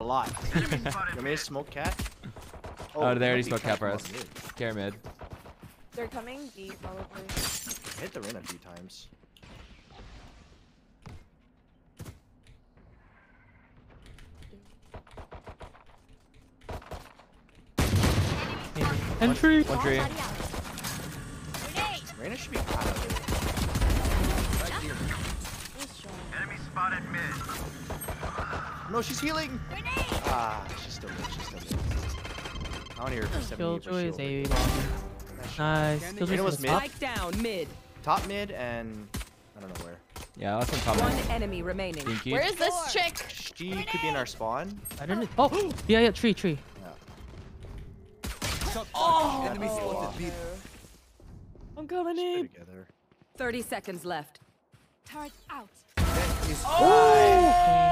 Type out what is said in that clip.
a lot. You want me to smoke cat? Oh, they already smoked cat for us. Care mid. They're coming deep, probably. I hit the ring a few times. Entry. One tree. Reyna should be out of it. Enemy spotted mid. No, she's healing. Ah, she's still mid. She's still mid. I want to hear her for 70. Killjoy is AV bomber. Nice. Reyna was mid. Spike down mid. Top mid and I don't know where. Yeah, last one top One mid. enemy remaining. Dinky. Where is this chick? She could be in our spawn. I don't know. Oh, yeah, tree. Oh, Enemy spotted mid. I'm coming Stay in. together. 30 seconds left. Turret out. Is Oh!